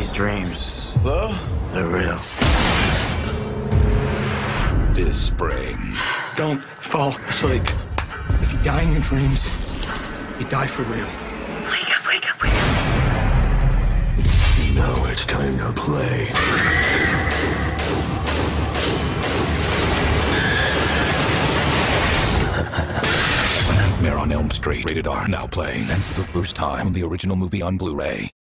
These dreams, Hello? they're real. This spring. Don't fall asleep. If you die in your dreams, you die for real. Wake up, wake up, wake up. Now it's time to play. Nightmare on Elm Street. Rated R. Now playing. And for the first time, the original movie on Blu-ray.